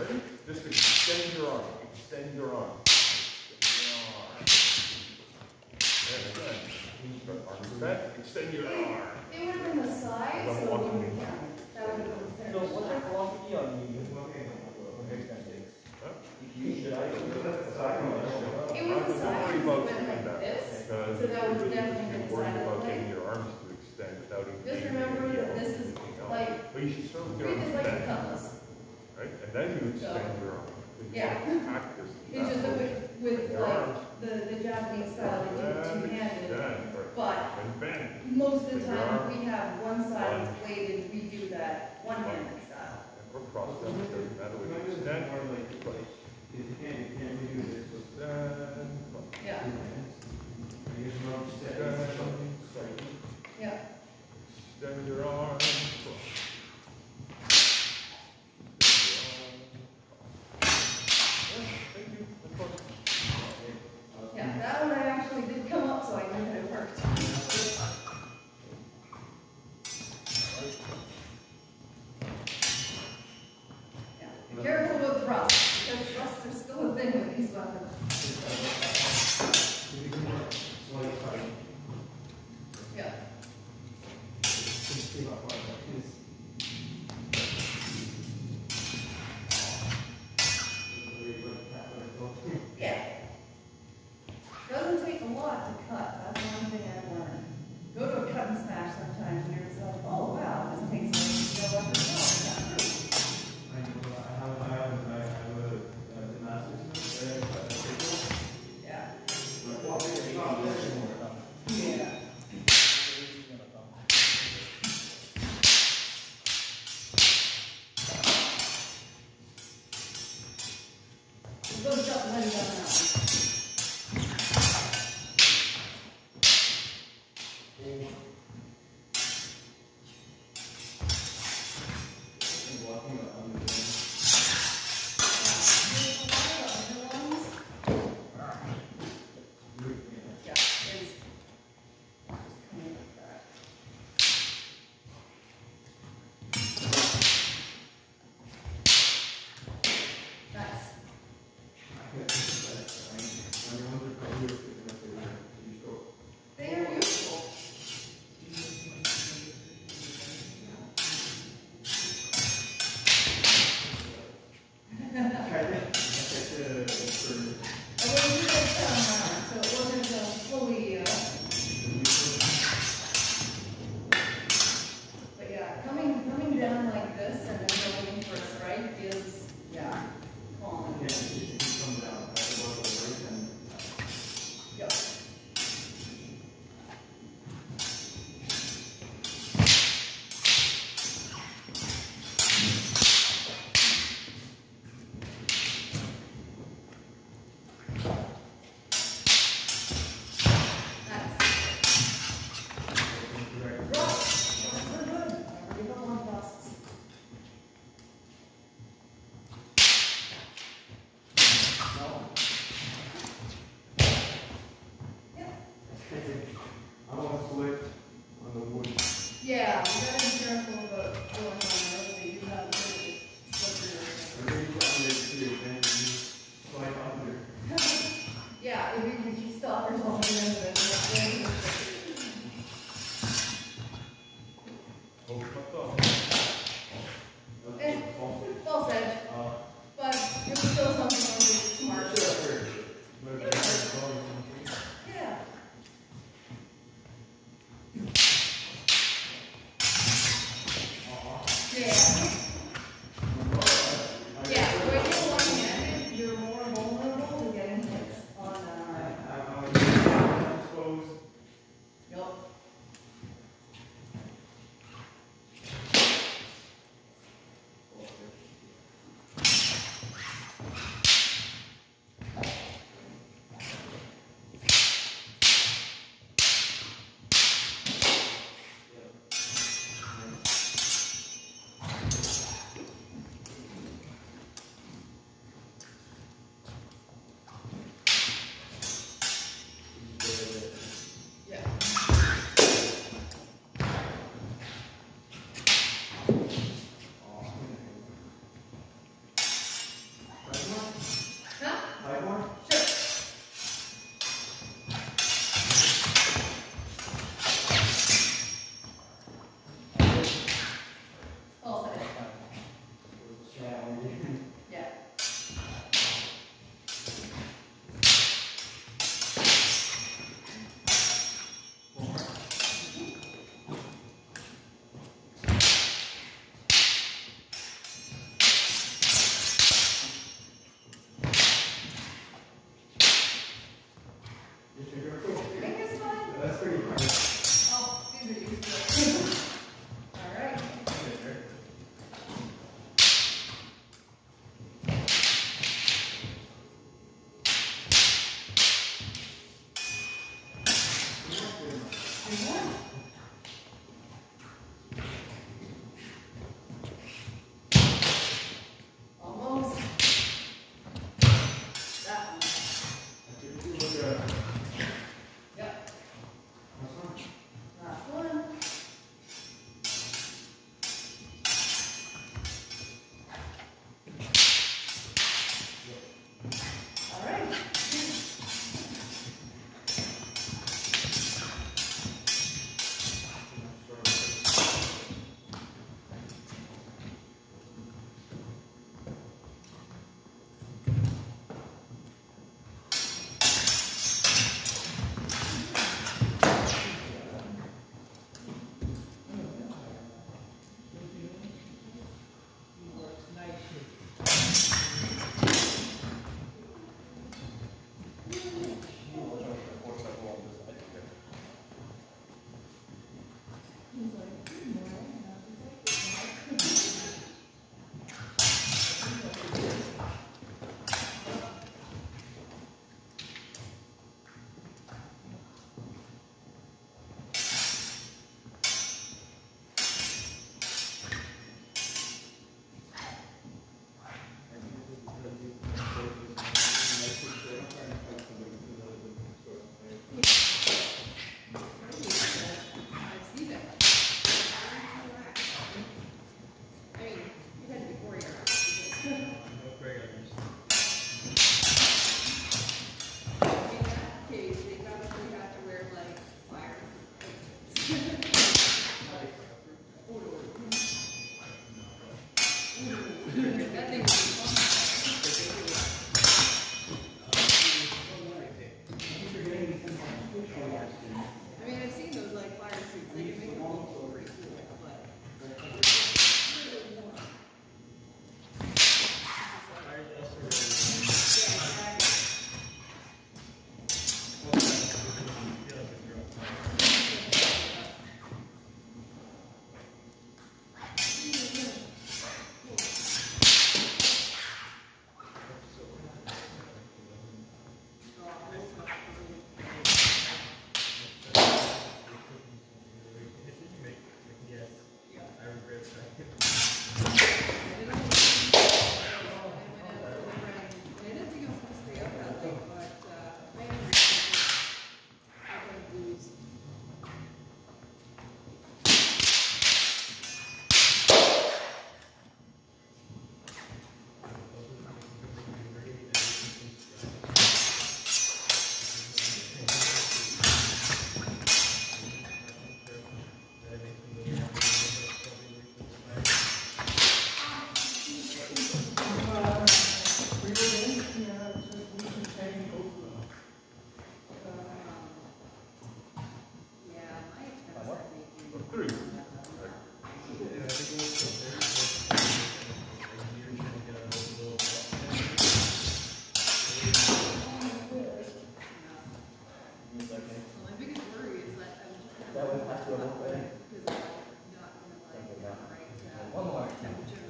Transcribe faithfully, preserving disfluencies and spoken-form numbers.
Ready? Just extend your arm. Extend your arm. Extend your arm. Very good. Arms back. Extend your arm. It would have been the side, so it would have been. That would have been. So what's your philosophy on the extending? Should I do that? It was the side, it went like this, so that would definitely be the worried side about of the getting leg. your arms to extend without Just engaging remember the that this is like, But you should start with your read arms this like a back, compass. right? And then you extend your arm. Yeah. Practice It's just that with, with your like arms. the, the Japanese style, they do it two-handed. Extend, right. But And bend. most of the With your time, arm. we have one side of the blade and we do that one-handed style. Or cross them, it doesn't matter what you extend. If you can't, you can't redo this with Extend. Yeah, Extend. yeah. Extend your arm. Yeah, that one I actually did come up, so I knew that it worked. Yeah, be careful with thrust, because thrust is still a thing with these weapons. Yeah. Yeah. Doesn't take a lot to cut. That's one thing I've learned. Go to a cut and smash sometimes and you're just like, oh wow, this takes like no weapon at all. That's true. I have, I have, I have a, a gymnastics there, but I think Yeah. yeah. Yeah. Go jump and let it go now. Yeah, you gotta be careful about going on roads that you have really slippery. Yeah, if you, if you stop yourself at the end of it, and well said, but you're still something really smart. Yeah. Yeah. Yeah, when you're one-handed, you're more vulnerable to getting hits on uh Yep. mean, you had to be choreographed. No choreographers. In that case, they probably have to wear like fire. That thing was fun. I mean, I've seen those like fire suits. They can make them look pretty cool, but That would have to go away. because I'm not gonna like, right, uh, temperature.